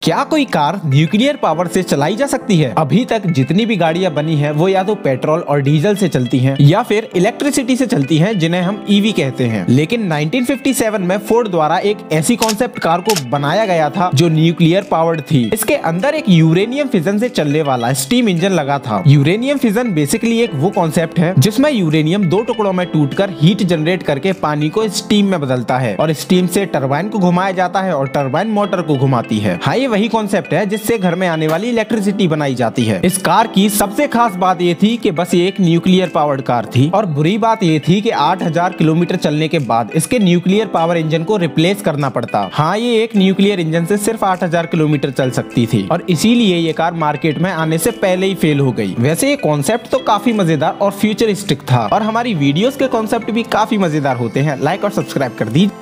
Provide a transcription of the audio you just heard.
क्या कोई car nuclear power से चलाई जा सकती है? अभी तक जितनी भी गाड़ियां बनी हैं वो या तो पेट्रोल और डीजल से चलती हैं या फिर इलेक्ट्रिसिटी से चलती हैं, जिन्हें हम ईवी कहते हैं। लेकिन 1957 में फोर्ड द्वारा एक ऐसी कॉन्सेप्ट कार को बनाया गया था जो न्यूक्लियर पावर्ड थी। इसके अंदर एक यूरेनियम फिजन से चलने वाला स्टीम इंजन लगा था। यूरेनियम फिजन बेसिकली एक वो कॉन्सेप्ट है जिसमें यूरेनियम दो टुकड़ों में टूटकर हीट जनरेट करके पानी को स्टीम में बदलता है और स्टीम से टरबाइन को घुमाया जाता है और टरबाइन मोटर को घुमाती है। हाँ, ये वही कॉन्सेप्ट है जिससे घर में आने वाली इलेक्ट्रिसिटी बनाई जाती है। इस कार की सबसे खास बात ये थी कि बस ये एक न्यूक्लियर पावर्ड कार थी और बुरी बात ये थी कि 8000 किलोमीटर चलने के बाद इसके न्यूक्लियर पावर इंजन को रिप्लेस करना पड़ता। हाँ, ये एक न्यूक्लियर इंजन से सिर्फ 8000 किलोमीटर चल सकती थी और इसीलिए ये कार मार्केट में आने से पहले ही फेल हो गई। वैसे ये कॉन्सेप्ट तो काफी मजेदार और फ्यूचरिस्टिक था और हमारी वीडियोस के कॉन्सेप्ट भी काफी मजेदार होते हैं। लाइक और सब्सक्राइब कर दीजिए।